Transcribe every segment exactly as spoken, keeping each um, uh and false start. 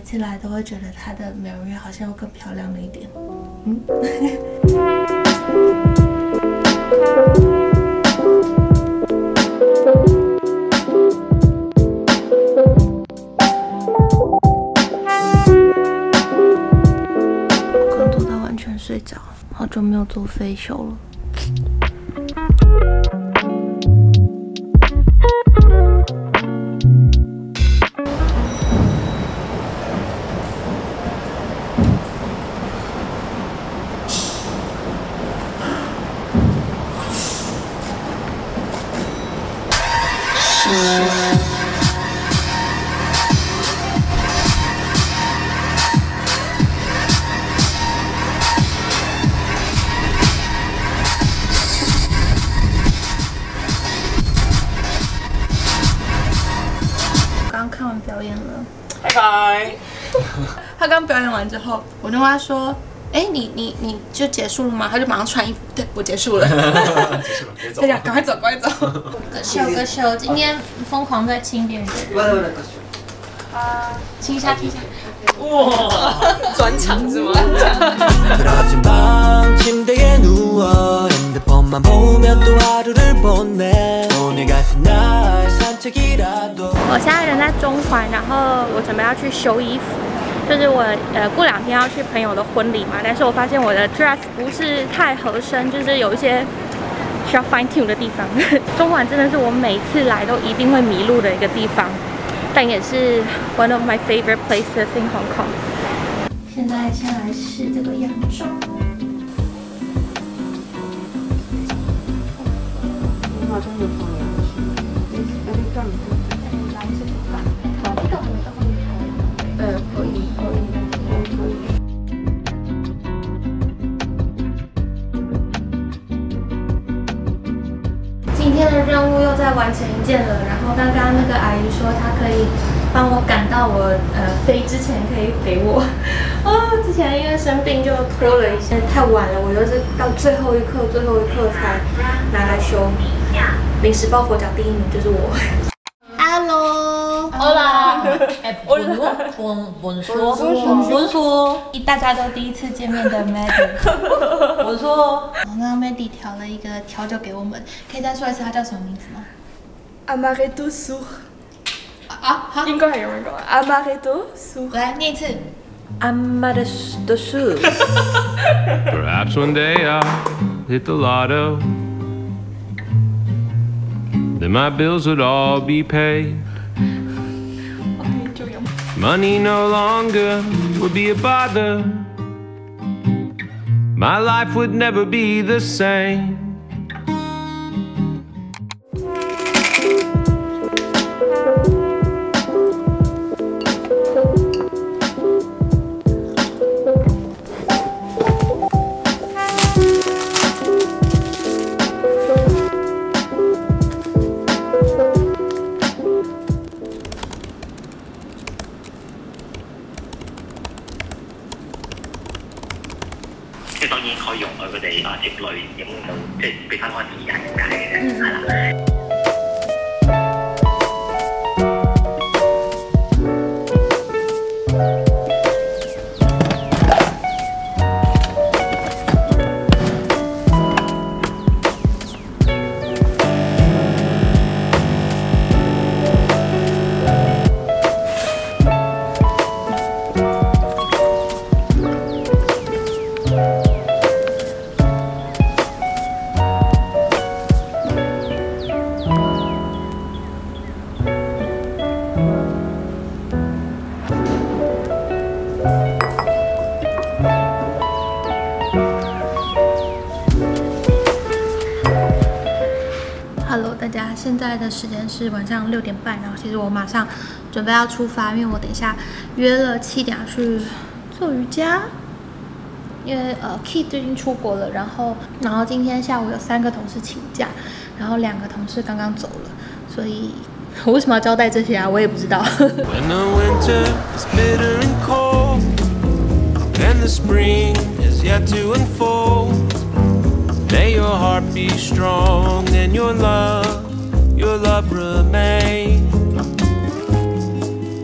次来都会觉得它的美容院好像又更漂亮了一点。嗯。我刚拖到完全睡着，好久没有做facial了。 刚看完表演了， 拜拜。 他刚表演完之后，我就问他说：“哎，你你你就结束了吗？”他就马上穿衣服，对我结束了。 结束了，可以走。 大家赶快走，赶快走。歌秀歌秀，今天疯狂在亲别人的人。啊，亲一下，亲一下。 哇，转场是吗？ 我现在人在中环，然后我准备要去修衣服，就是我呃过两天要去朋友的婚礼嘛，但是我发现我的 dress 不是太合身，就是有一些需要 fine tune 的地方。中环真的是我每次来都一定会迷路的一个地方，但也是 one of my favorite places in Hong Kong。现在先来试这个洋装。 好像有放羊去，有点干。蓝色的干。哦，这个我都会开。呃，可以，可以，可以。 今天的任务又再完成一件了，然后刚刚那个阿姨说她可以帮我赶到我呃飞之前可以给我。哦，之前因为生病就拖了一下，太晚了，我就是到最后一刻，最后一刻才拿来修。 临时抱佛脚第一名就是我。Hello，Hola， 本本本说本说， 大家都第一次见面的 Maddie， 我说， 那 Maddie 调了一个调酒给我们，可以再说一次它叫什么名字吗 Amaretto Sur。 啊，好， 应该係咁樣講 ，Amaretto Sur。 来念一次 Amaretto Sur。 Perhaps one day I'll hit the lotto. Then my bills would all be paid. Money no longer would be a bother. My life would never be the same. Hello， 大家，现在的时间是晚上六点半，然后其实我马上准备要出发，因为我等一下约了七点要去做瑜伽。因为呃 Keith 最近出国了，然后然后今天下午有三个同事请假，然后两个同事刚刚走了，所以我为什么要交代这些啊？我也不知道。 When the winter is bitter and cold, and the spring is yet to unfold, may your heart be strong and your love, your love remain.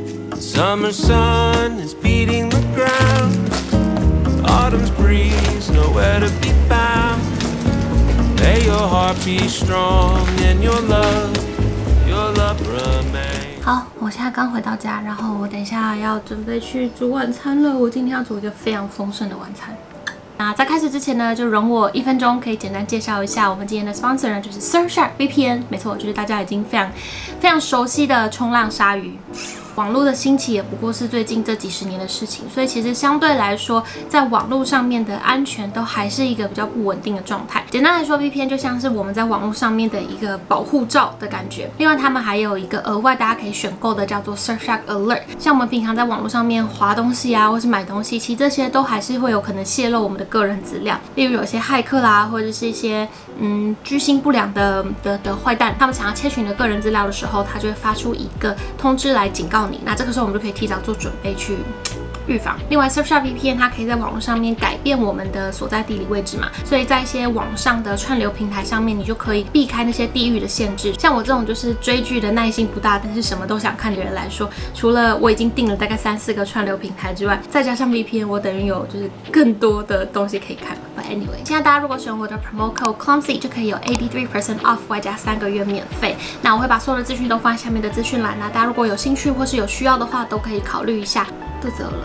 Summer sun is beating the ground. Autumn's breeze nowhere to be found. May your heart be strong and your love, your love remain. 好，我现在刚回到家，然后我等一下要准备去煮晚餐了。我今天要煮一个非常丰盛的晚餐。那在开始之前呢，就容我一分钟，可以简单介绍一下我们今天的 sponsor 呢，就是 Surfshark V P N。没错，就是大家已经非常非常熟悉的冲浪鲨鱼。 网络的兴起也不过是最近这几十年的事情，所以其实相对来说，在网络上面的安全都还是一个比较不稳定的状态。简单来说 ，V P N 就像是我们在网络上面的一个保护罩的感觉。另外，他们还有一个额外大家可以选购的，叫做 Surfshark Alert。像我们平常在网络上面滑东西啊，或是买东西，其实这些都还是会有可能泄露我们的个人资料。例如有些骇客啦，或者是一些嗯居心不良的的的坏蛋，他们想要窃取你的个人资料的时候，他就会发出一个通知来警告你。那这个时候我们就可以提早做准备去预防。另外 ，Surfshark V P N 它可以在网络上面改变我们的所在地理位置嘛，所以在一些网上的串流平台上面，你就可以避开那些地域的限制。像我这种就是追剧的耐心不大，但是什么都想看的人来说，除了我已经订了大概三四个串流平台之外，再加上 V P N， 我等于有就是更多的东西可以看。But anyway， 现在大家如果使用我的 promo code clumsy 就可以有 eighty-three percent off， 外加三个月免费。那我会把所有的资讯都放在下面的资讯栏，那大家如果有兴趣或是有需要的话，都可以考虑一下。肚子饿了。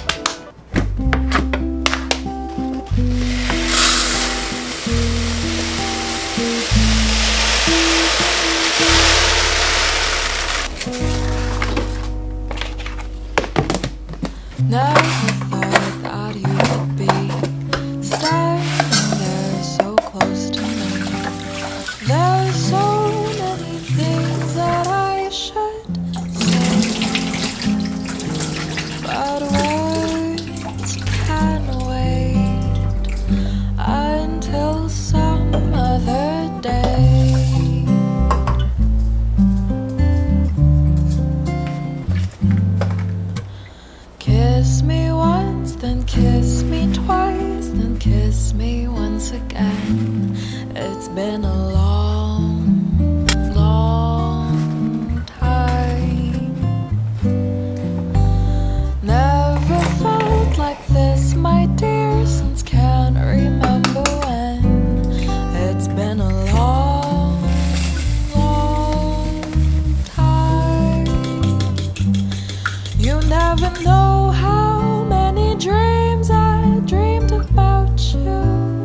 Never thought that you would be standing there so close to me. There's so many things that I should say, but words can wait until some other day. Kiss me once, then kiss me twice, then kiss me once again. It's been a long, long time. Never felt like this, my dear, since can't remember when. It's been a long, long time. You never know. Dreams I dreamed about you,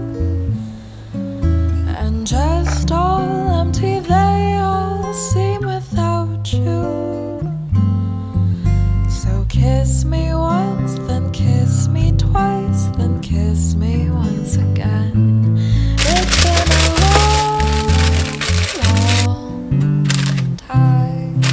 and just all empty they all seem without you. So kiss me once, then kiss me twice, then kiss me once again. It's been a long, long time.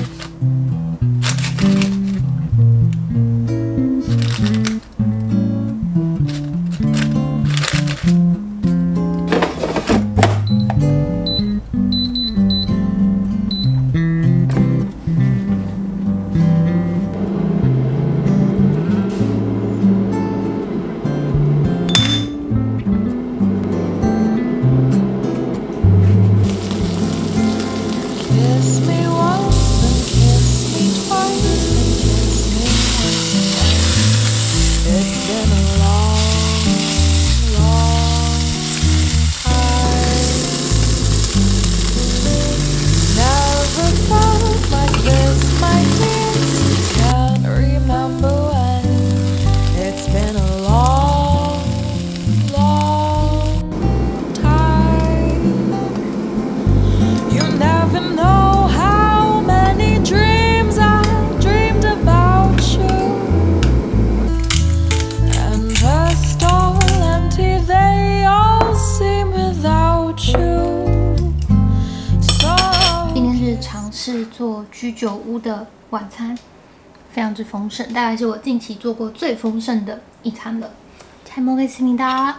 是做居酒屋的晚餐，非常之丰盛，大概是我近期做过最丰盛的一餐了。잘 먹겠습니다。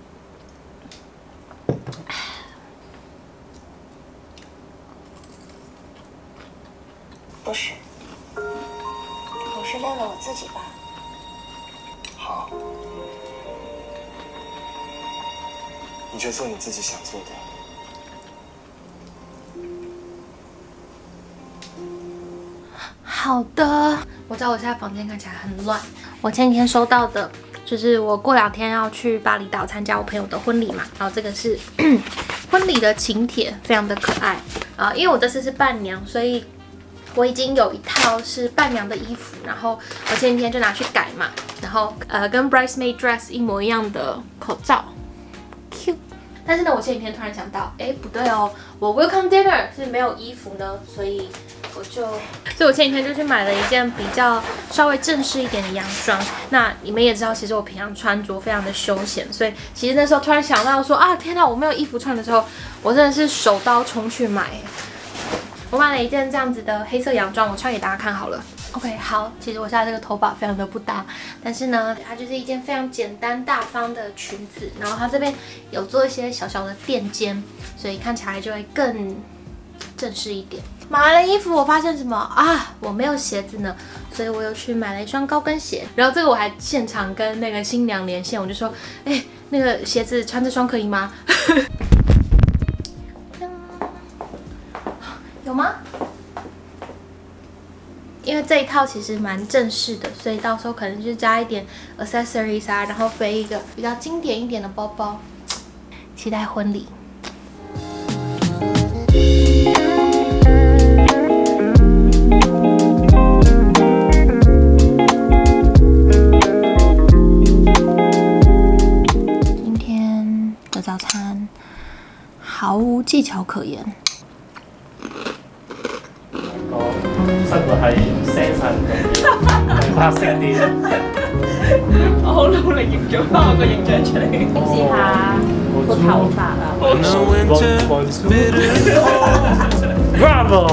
不是，我是练了我自己吧。 好，你就做你自己想做的。 好。 好的，我知道我现在房间看起来很乱。我前几天收到的，就是我过两天要去巴厘岛参加我朋友的婚礼嘛，然后这个是婚礼的请帖，非常的可爱啊、呃。因为我这次是伴娘，所以我已经有一套是伴娘的衣服，然后我前几天就拿去改嘛，然后呃跟 bridesmaid dress 一模一样的口罩 ，cute。但是呢，我前几天突然想到，哎，不对哦，我 welcome dinner 是没有衣服呢，所以我就，所以我前几天就去买了一件比较稍微正式一点的洋装。那你们也知道，其实我平常穿着非常的休闲，所以其实那时候突然想到说啊，天哪，我没有衣服穿的时候，我真的是手刀冲去买。我买了一件这样子的黑色洋装，我穿给大家看好了。OK， 好，其实我现在这个头发非常的不搭，但是呢，它就是一件非常简单大方的裙子，然后它这边有做一些小小的垫肩，所以看起来就会更正式一点。买完了衣服，我发现什么啊？我没有鞋子呢，所以我又去买了一双高跟鞋。然后这个我还现场跟那个新娘连线，我就说，哎、欸，那个鞋子穿这双可以吗？有吗？因为这一套其实蛮正式的，所以到时候可能就加一点 accessories 啊，然后背一个比较经典一点的包包，期待婚礼。今天的早餐毫無技巧可言。 生活係寫晒唔到，拍色啲。 我好努力營造翻我個形象出嚟。試下個頭髮啊。 Bravo！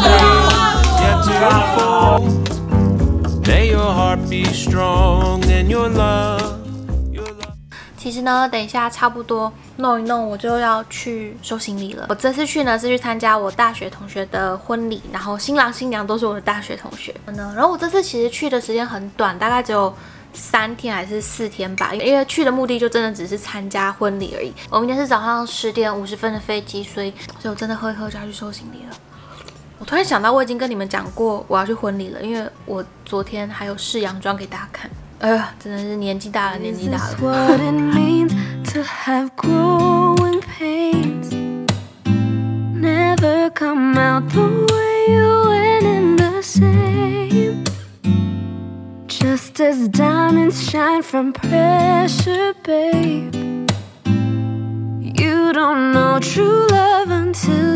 May your heart be strong and your love。 其实呢，等一下差不多弄一弄，我就要去收行李了。我这次去呢是去参加我大学同学的婚礼，然后新郎新娘都是我的大学同学呢。然后我这次其实去的时间很短，大概只有三天还是四天吧，因为去的目的就真的只是参加婚礼而已。我明天是早上十点五十分的飞机，所以所以我真的喝一喝就要去收行李了。我突然想到，我已经跟你们讲过我要去婚礼了，因为我昨天还有试洋装给大家看。哎呀，真的是年纪大了，年纪大了。 What it means to have growing pains never come out the way you went in the same. Just as diamonds shine from pressure, babe. You don't know true love until